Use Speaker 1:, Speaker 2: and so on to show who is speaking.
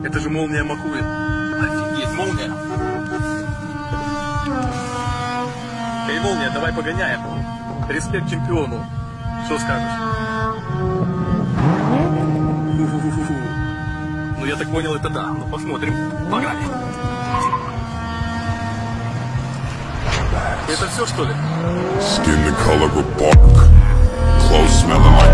Speaker 1: Это же молния Маккуин. Офигеть, молния. Эй, молния, давай погоняем. Респект чемпиону. Что скажешь? Ну, я так понял, это да. Ну, посмотрим. Погнали. Это все, что ли?
Speaker 2: Skin the color of bark, clothes smelling like